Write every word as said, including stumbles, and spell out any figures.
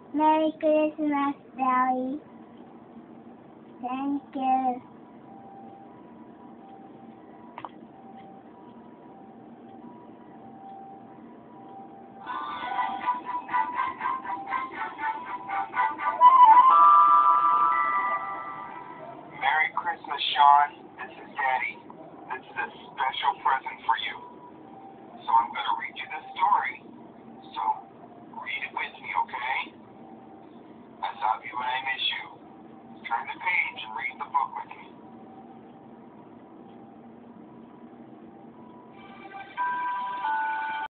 Merry Christmas, Daddy. Thank you. Merry Christmas, Sean. This is Daddy. This is a special present for you. So I'm going to read you this story. So read it with me, okay? I love you and I miss you. Turn the page.